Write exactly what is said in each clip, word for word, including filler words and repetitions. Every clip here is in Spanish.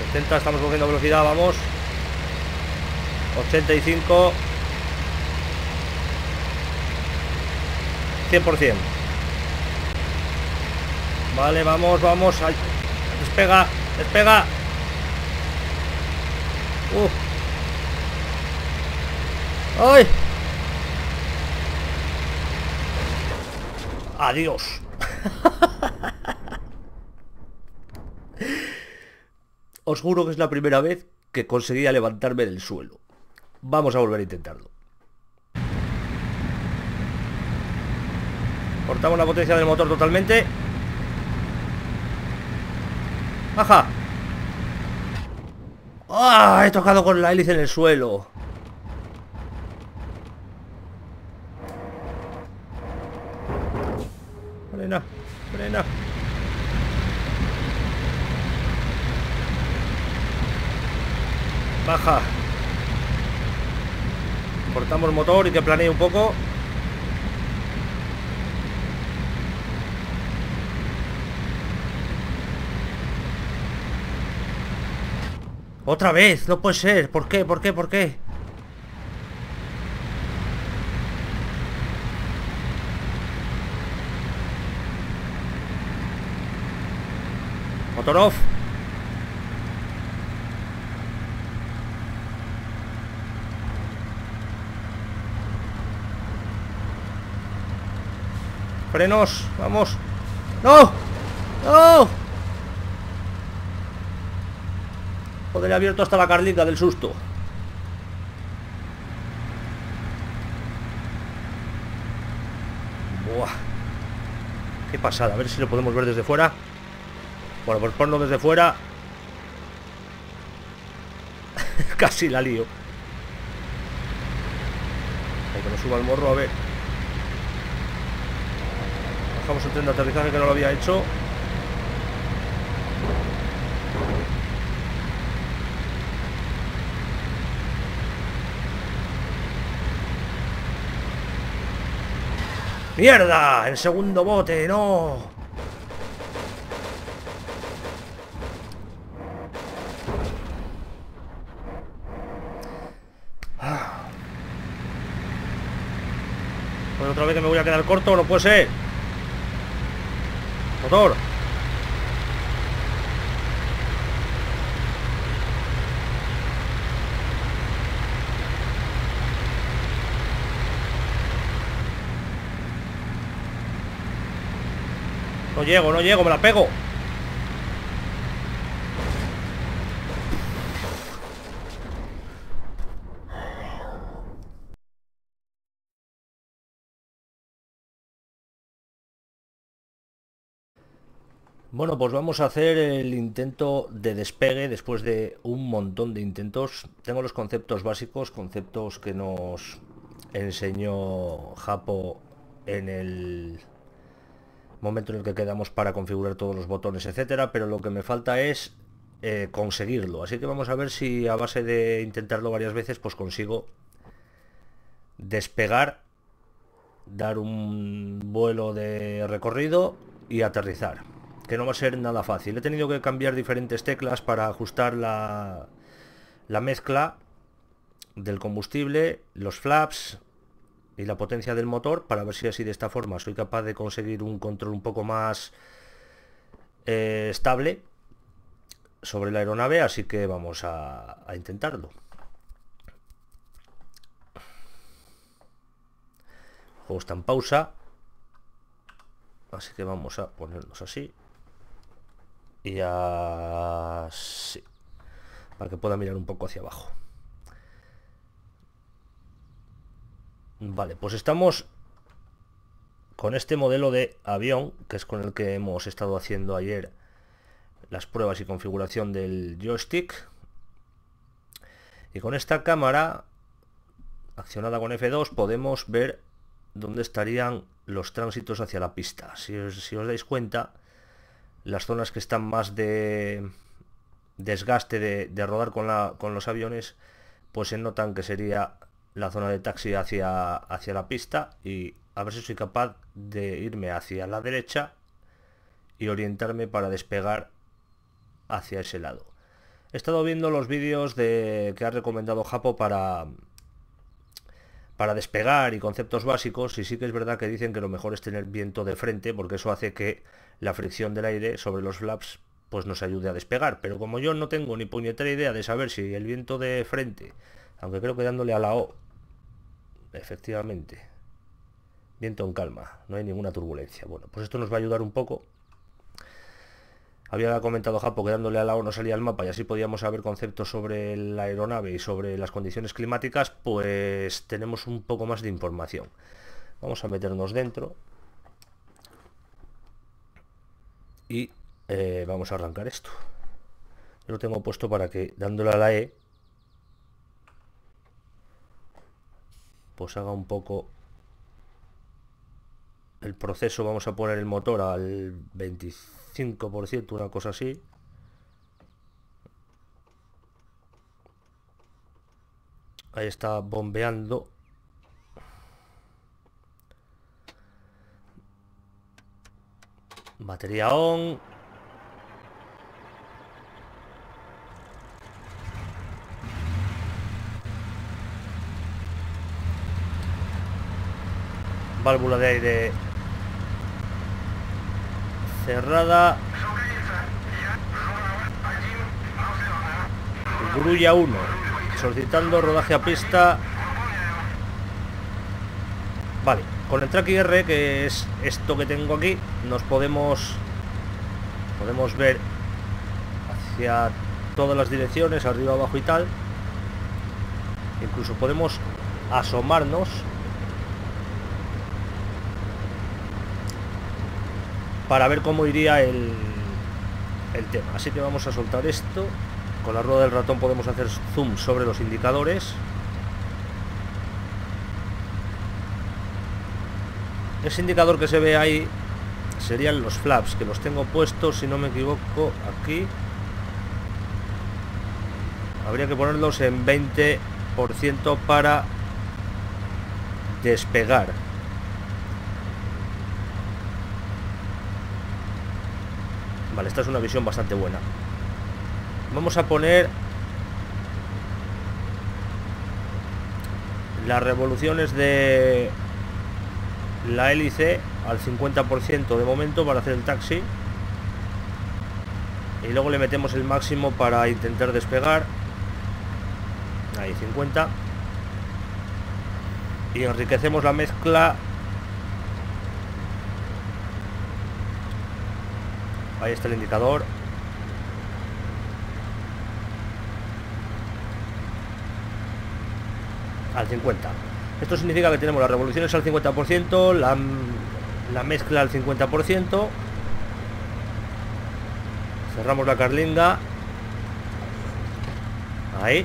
setenta, estamos cogiendo velocidad, vamos. ochenta y cinco. cien por cien. Vale, vamos, vamos. Ay, despega, despega. Uh. ¡Ay! Adiós. Os juro que es la primera vez que conseguía levantarme del suelo. Vamos a volver a intentarlo. Cortamos la potencia del motor totalmente. ¡Ajá! ¡Ah! He tocado con la hélice en el suelo. Frena, frena. Baja. Cortamos motor y que planee un poco. Otra vez, no puede ser. ¿Por qué? ¿Por qué? ¿Por qué? Motor off. Frenos, vamos. ¡No! ¡No! Joder, he abierto hasta la carlita del susto. Buah. Qué pasada, a ver si lo podemos ver desde fuera. Bueno, pues ponlo desde fuera. Casi la lío. Hay que nos suba el morro, a ver. Bajamos el tren de aterrizaje que no lo había hecho. ¡Mierda! El segundo bote, no. Pues otra vez que me voy a quedar corto, no puede ser. Motor. No llego, no llego, me la pego. Bueno, pues vamos a hacer el intento de despegue después de un montón de intentos. Tengo los conceptos básicos, conceptos que nos enseñó Japo en el momento en el que quedamos para configurar todos los botones, etcétera, pero lo que me falta es eh, conseguirlo. Así que vamos a ver si a base de intentarlo varias veces, pues consigo despegar, dar un vuelo de recorrido y aterrizar. Que no va a ser nada fácil. He tenido que cambiar diferentes teclas para ajustar la, la mezcla del combustible, los flaps y la potencia del motor, para ver si así de esta forma soy capaz de conseguir un control un poco más eh, estable sobre la aeronave. Así que vamos a, a intentarlo. El juego está en pausa, así que vamos a ponernos así y así, para que pueda mirar un poco hacia abajo. Vale, pues estamos con este modelo de avión, que es con el que hemos estado haciendo ayer las pruebas y configuración del joystick. Y con esta cámara accionada con F dos podemos ver dónde estarían los tránsitos hacia la pista. Si os, si os dais cuenta, las zonas que están más de desgaste de, de rodar con, la, con los aviones, pues se notan que sería la zona de taxi hacia, hacia la pista. Y a ver si soy capaz de irme hacia la derecha y orientarme para despegar hacia ese lado. He estado viendo los vídeos de que ha recomendado Japo para para despegar y conceptos básicos, y sí que es verdad que dicen que lo mejor es tener viento de frente, porque eso hace que la fricción del aire sobre los flaps pues nos ayude a despegar. Pero como yo no tengo ni puñetera idea de saber si el viento de frente, aunque creo que dándole a la O, efectivamente, viento en calma, no hay ninguna turbulencia. Bueno, pues esto nos va a ayudar un poco. Había comentado Japo que dándole a la O no salía el mapa y así podíamos saber conceptos sobre la aeronave y sobre las condiciones climáticas. Pues tenemos un poco más de información. Vamos a meternos dentro y eh, vamos a arrancar esto. Yo lo tengo puesto para que dándole a la E pues haga un poco el proceso. Vamos a poner el motor al veinticinco por ciento, una cosa así. Ahí está bombeando. Batería on. Válvula de aire cerrada. Grulla uno solicitando rodaje a pista. Vale, con el track I R, que es esto que tengo aquí, nos podemos podemos ver hacia todas las direcciones, arriba, abajo y tal. Incluso podemos asomarnos para ver cómo iría el, el tema. Así que vamos a soltar esto. Con la rueda del ratón podemos hacer zoom sobre los indicadores. Ese indicador que se ve ahí serían los flaps, que los tengo puestos, si no me equivoco, aquí. Habría que ponerlos en veinte por ciento para despegar. Vale, esta es una visión bastante buena. Vamos a poner las revoluciones de la hélice al cincuenta por ciento de momento para hacer el taxi, y luego le metemos el máximo para intentar despegar. Ahí, cincuenta, y enriquecemos la mezcla. Ahí está el indicador. Al cincuenta. Esto significa que tenemos las revoluciones al cincuenta por ciento, la, la mezcla al cincuenta por ciento. Cerramos la carlinga. Ahí.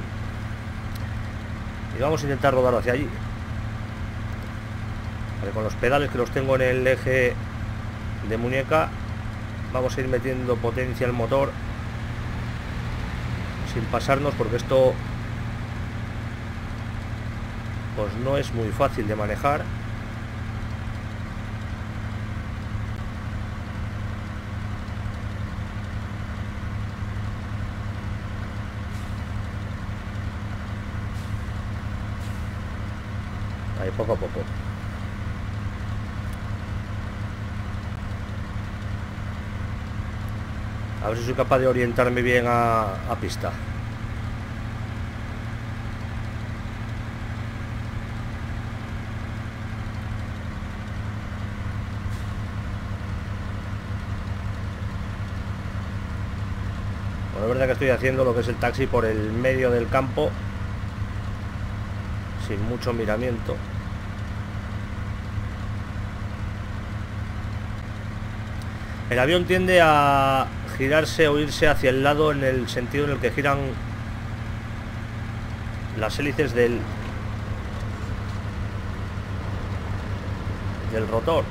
Y vamos a intentar rodar hacia allí. Vale, con los pedales que los tengo en el eje de muñeca, vamos a ir metiendo potencia al motor sin pasarnos, porque esto pues no es muy fácil de manejar. Ahí, poco a poco. A ver si soy capaz de orientarme bien a, a pista. Bueno, es verdad que estoy haciendo lo que es el taxi por el medio del campo, sin mucho miramiento. El avión tiende a girarse o irse hacia el lado en el sentido en el que giran las hélices del del rotor.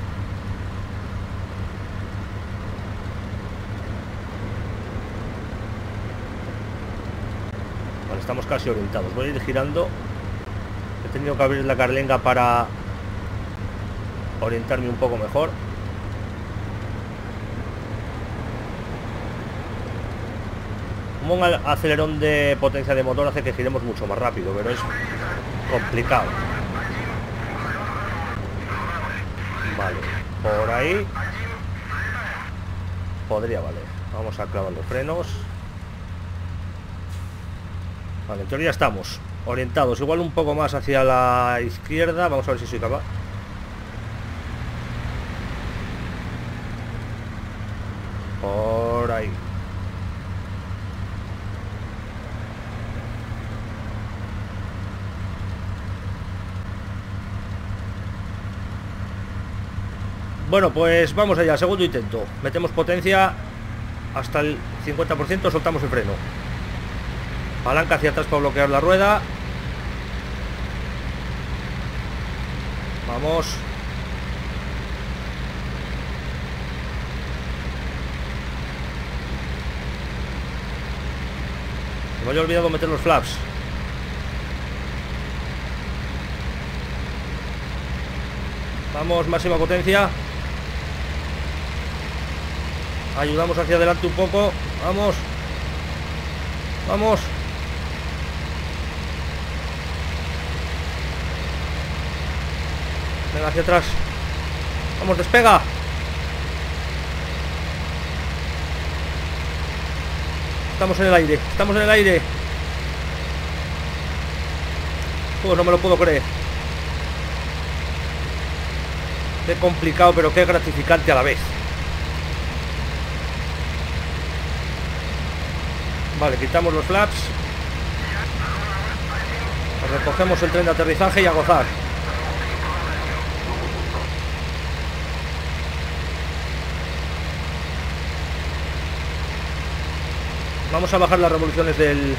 Vale, estamos casi orientados. Voy a ir girando. He tenido que abrir la carlenga para orientarme un poco mejor. Como un acelerón de potencia de motor hace que giremos mucho más rápido, pero es complicado. Vale, por ahí podría valer. Vamos a clavar los frenos. Vale, en teoría estamos orientados, igual un poco más hacia la izquierda. Vamos a ver si soy capaz. Por ahí. Bueno, pues vamos allá, segundo intento. Metemos potencia hasta el cincuenta por ciento, soltamos el freno. Palanca hacia atrás para bloquear la rueda. Vamos. Me había olvidado meter los flaps. Vamos, máxima potencia. Ayudamos hacia adelante un poco. Vamos. Vamos. Venga, hacia atrás. Vamos, despega. Estamos en el aire. Estamos en el aire. Pues no me lo puedo creer. Qué complicado, pero qué gratificante a la vez. Vale, quitamos los flaps. Recogemos el tren de aterrizaje y a gozar. Vamos a bajar las revoluciones del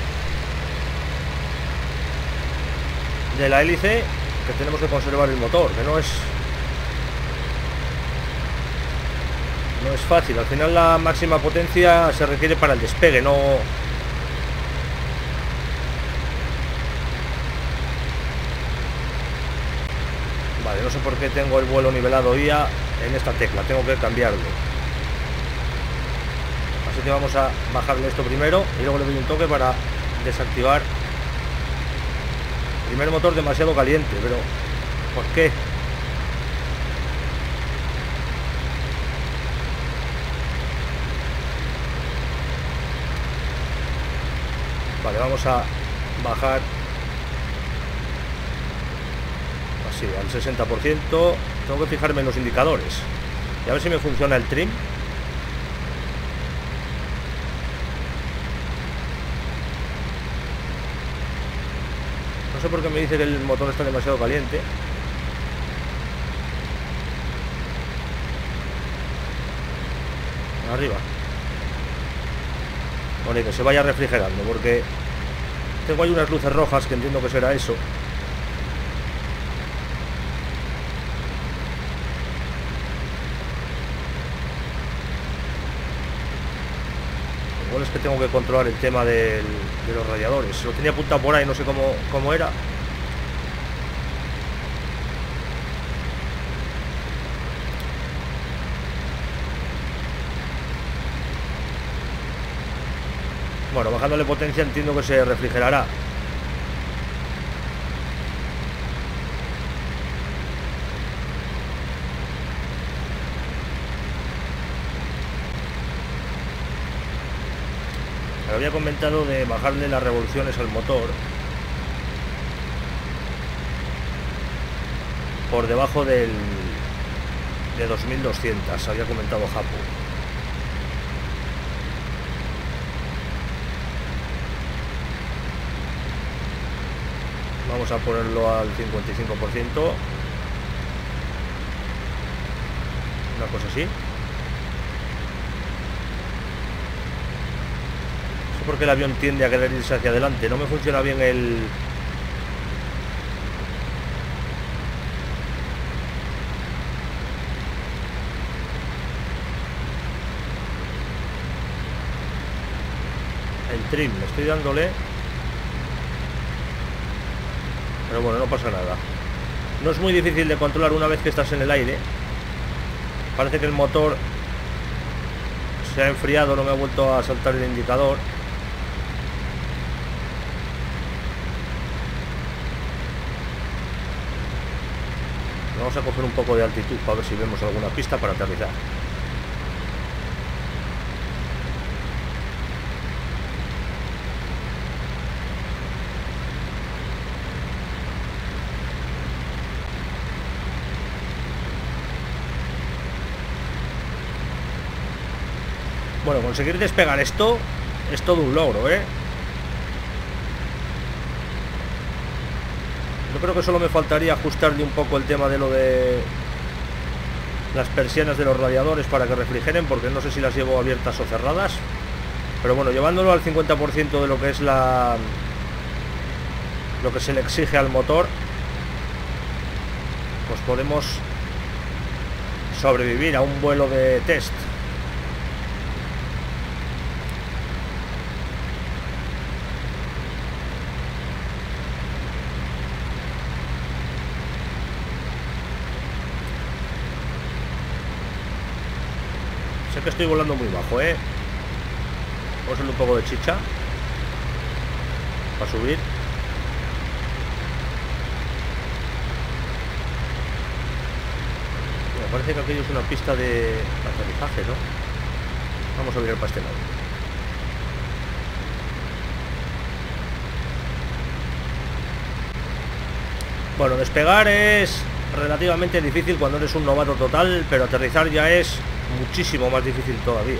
de la hélice, que tenemos que conservar el motor, que no es no es fácil. Al final la máxima potencia se requiere para el despegue, no. Vale, no sé por qué tengo el vuelo nivelado I A en esta tecla, tengo que cambiarlo. Así que vamos a bajarle esto primero y luego le doy un toque para desactivar. Primer motor demasiado caliente, pero ¿por qué? Vale, vamos a bajar así al sesenta por ciento. Tengo que fijarme en los indicadores y a ver si me funciona el trim. No sé por qué me dice que el motor está demasiado caliente. Arriba. Bueno, y que se vaya refrigerando, porque tengo ahí unas luces rojas que entiendo que será eso. Igual es que tengo que controlar el tema del, de los radiadores. Lo tenía apuntado por ahí, no sé cómo, cómo era. Bueno, bajándole potencia entiendo que se refrigerará. Me había comentado de bajarle las revoluciones al motor por debajo del de dos mil doscientos, había comentado Japo. Vamos a ponerlo al cincuenta y cinco por ciento. Una cosa así. No sé por qué el avión tiende a querer irse hacia adelante. No me funciona bien el... el trim. Le estoy dándole... pero bueno, no pasa nada. No es muy difícil de controlar una vez que estás en el aire. Parece que el motor se ha enfriado, no me ha vuelto a saltar el indicador. Vamos a coger un poco de altitud para ver si vemos alguna pista para aterrizar. Bueno, conseguir despegar esto es todo un logro, ¿eh? Yo creo que solo me faltaría ajustarle un poco el tema de lo de las persianas de los radiadores para que refrigeren, porque no sé si las llevo abiertas o cerradas. Pero bueno, llevándolo al cincuenta por ciento de lo que es la... lo que se le exige al motor, pues podemos sobrevivir a un vuelo de test. Sé que estoy volando muy bajo, ¿eh? Vamos a hacerle un poco de chicha para subir. Me parece que aquello es una pista de aterrizaje, ¿no? Vamos a mirar para este lado. Bueno, despegar es relativamente difícil cuando eres un novato total, pero aterrizar ya es muchísimo más difícil todavía.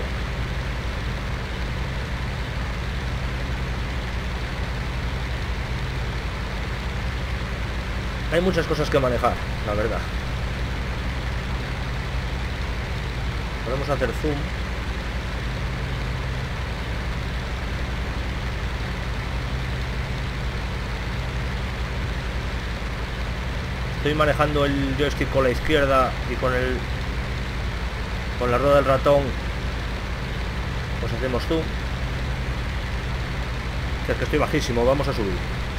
Hay muchas cosas que manejar, la verdad. Podemos hacer zoom. Estoy manejando el joystick con la izquierda y con el con la rueda del ratón pues hacemos zoom. Es que estoy bajísimo, vamos a subir.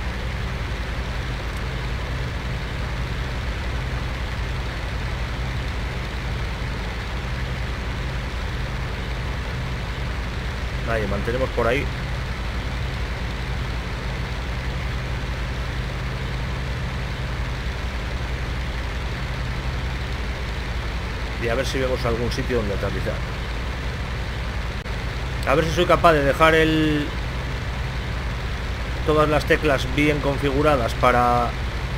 Ahí, mantenemos por ahí. Y a ver si vemos algún sitio donde aterrizar. A ver si soy capaz de dejar el todas las teclas bien configuradas para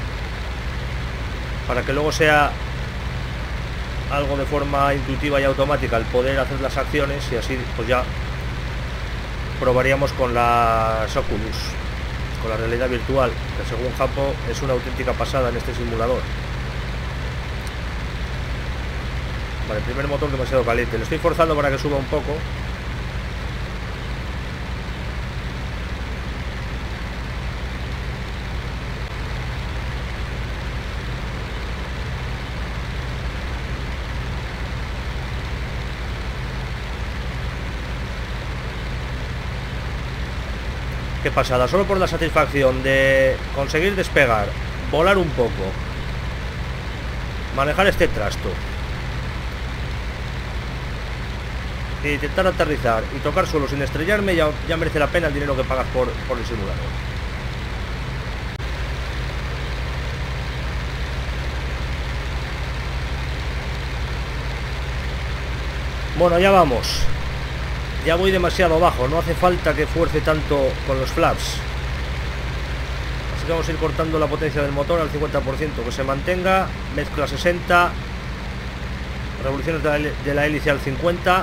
para que luego sea algo de forma intuitiva y automática el poder hacer las acciones, y así pues ya probaríamos con las Oculus, con la realidad virtual, que según Japo es una auténtica pasada en este simulador. Vale, el primer motor demasiado caliente, lo estoy forzando para que suba un poco. Qué pasada, solo por la satisfacción de conseguir despegar, volar un poco, manejar este trasto e intentar aterrizar y tocar suelo sin estrellarme, ya, ya merece la pena el dinero que pagas por, por el simulador. Bueno, ya vamos. Ya voy demasiado bajo, no hace falta que fuerce tanto con los flaps. Así que vamos a ir cortando la potencia del motor al cincuenta por ciento, que se mantenga, mezcla sesenta, revoluciones de la, de la hélice al cincuenta.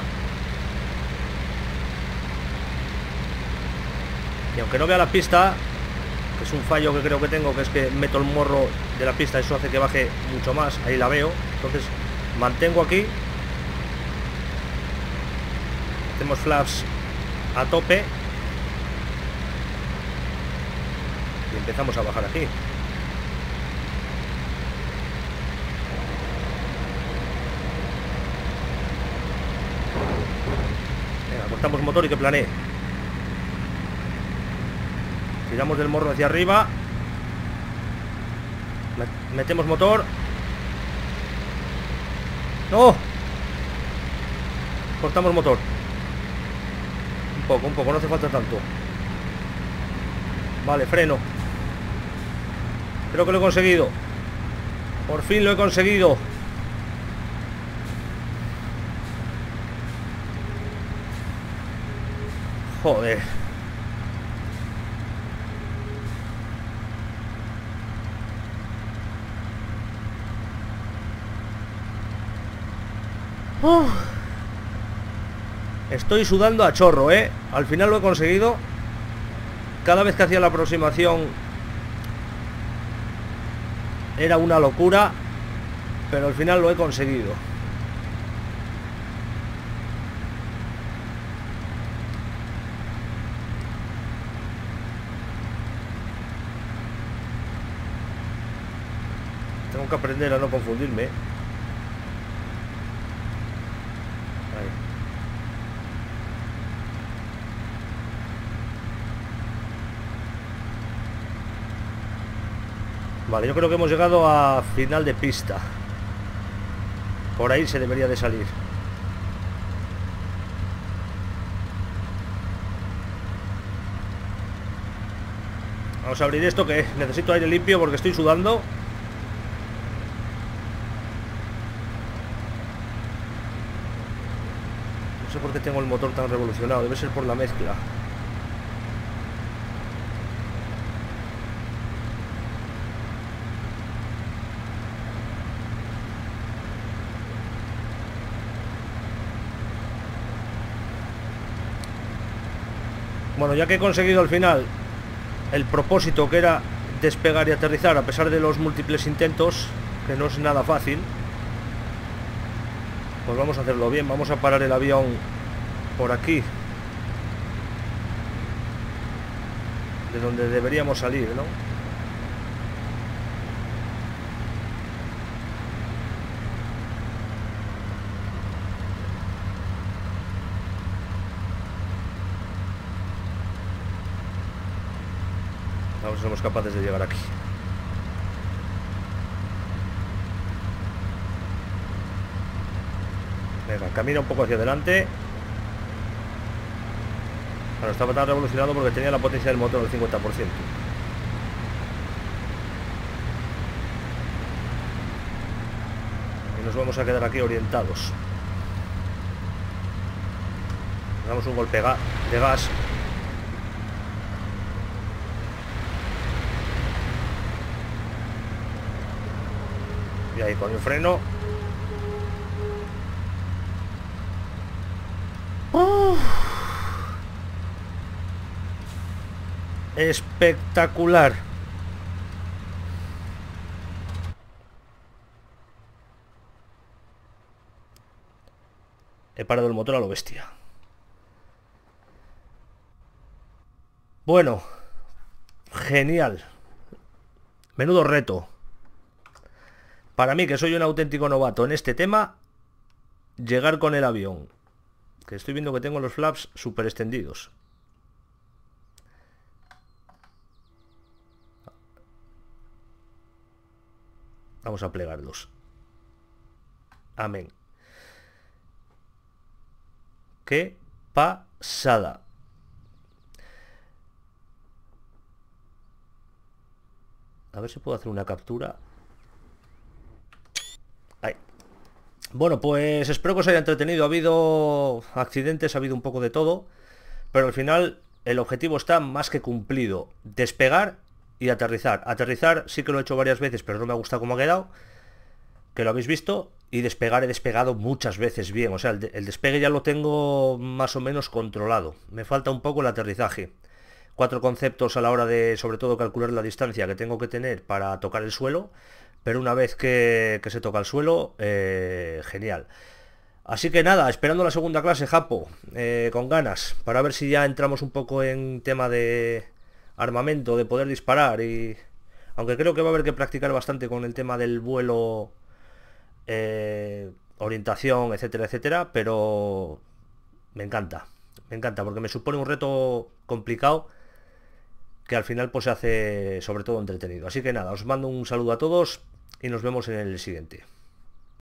Y aunque no vea la pista, que es un fallo que creo que tengo, que es que meto el morro de la pista, eso hace que baje mucho más, ahí la veo. Entonces mantengo aquí. Hacemos flaps a tope y empezamos a bajar aquí. Venga, cortamos motor y que planee. Tiramos del morro hacia arriba. Metemos motor. ¡No! Cortamos motor. Un poco, un poco, no hace falta tanto. Vale, freno. Creo que lo he conseguido. Por fin lo he conseguido. Joder. Uf. Estoy sudando a chorro, ¿eh? Al final lo he conseguido. Cada vez que hacía la aproximación era una locura, pero al final lo he conseguido. Tengo que aprender a no confundirme. Ahí. Vale, yo creo que hemos llegado a final de pista. Por ahí se debería de salir. Vamos a abrir esto, que necesito aire limpio porque estoy sudando. No sé por qué tengo el motor tan revolucionado. Debe ser por la mezcla. Bueno, ya que he conseguido al final el propósito, que era despegar y aterrizar a pesar de los múltiples intentos, que no es nada fácil, pues vamos a hacerlo bien. Vamos a parar el avión por aquí, de donde deberíamos salir, ¿no? A ver si somos capaces de llegar aquí. Venga, camina un poco hacia adelante. Bueno, estaba tan revolucionado porque tenía la potencia del motor al cincuenta por ciento. Y nos vamos a quedar aquí orientados. Damos un golpe de gas. Y ahí con el freno. ¡Oh! Espectacular. He parado el motor a lo bestia. Bueno, genial. Menudo reto. Para mí, que soy un auténtico novato en este tema, llegar con el avión. Que estoy viendo que tengo los flaps súper extendidos. Vamos a plegarlos. Amén. ¡Qué pasada! A ver si puedo hacer una captura. Ahí. Bueno, pues espero que os haya entretenido. Ha habido accidentes, ha habido un poco de todo, pero al final el objetivo está más que cumplido. Despegar y aterrizar. Aterrizar sí que lo he hecho varias veces, pero no me ha gustado cómo ha quedado, que lo habéis visto. Y despegar he despegado muchas veces bien. O sea, el, de, el despegue ya lo tengo más o menos controlado. Me falta un poco el aterrizaje. Cuatro conceptos a la hora de, sobre todo, calcular la distancia que tengo que tener para tocar el suelo. Pero una vez que, que se toca el suelo, eh, genial. Así que nada, esperando la segunda clase, Japo, eh, con ganas, para ver si ya entramos un poco en tema de armamento, de poder disparar. Y aunque creo que va a haber que practicar bastante con el tema del vuelo, eh, orientación, etcétera, etcétera, pero me encanta, me encanta, porque me supone un reto complicado que al final pues se hace sobre todo entretenido. Así que nada, os mando un saludo a todos y nos vemos en el siguiente.